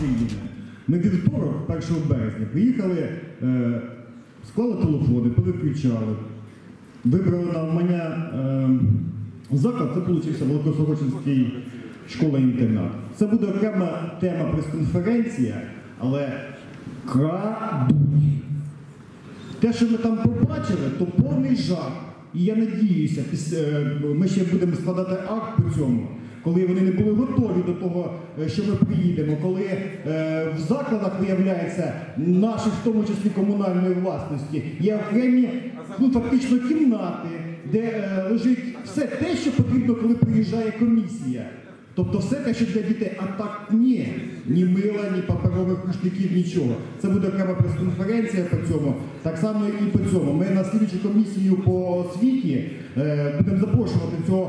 приїде. Ми вівторок, 1 березня, приїхали, склали телефони, повиключали, вибрали навмання заклад, це вийшов Великосорочинський школа-інтернат. Це буде окрема тема прес-конференція, але крадуть. Те, що ми там побачили, то повний жах. І я надіюся, ми ще будемо складати акт по цьому, коли вони не були готові до того, що ми приїдемо, коли в закладах, виявляється, наші, в тому числі комунальної власності, є окремі, фактично кімнати, де лежить все те, що потрібно, коли приїжджає комісія. Тобто все те, що для дітей, а так ні. Ні мила, ні паперових рушників, нічого. Це буде окрема прес-конференція по цьому. Так само і по цьому. Ми на слідчу комісію по освіті будемо запрошувати цього,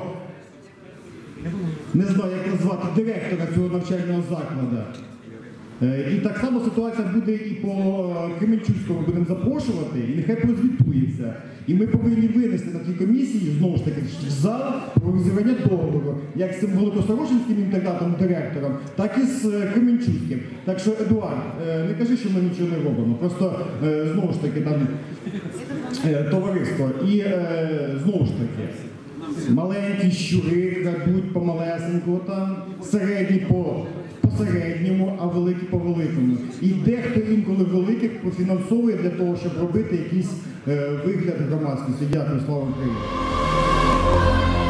не знаю, як назвати, директора цього навчального закладу. І так само ситуація буде і по Кременчуцькому, будемо запрошувати, і нехай прозвітується. І ми повинні винести на тій комісії, знову ж таки, в зал про розірвання договору, як з цим Великосорочинським інтернатом директором, так і з Кременчуцьким. Так що, Едуард, не кажи, що ми нічого не робимо, просто, знову ж таки, там товариство. І, знову ж таки, маленькі щури крадуть помалесенько, там, середні по середньому, а великі по великому. І дехто інколи великих профінансовує для того, щоб робити якийсь вигляд громадськості. Дякую, слава Україні!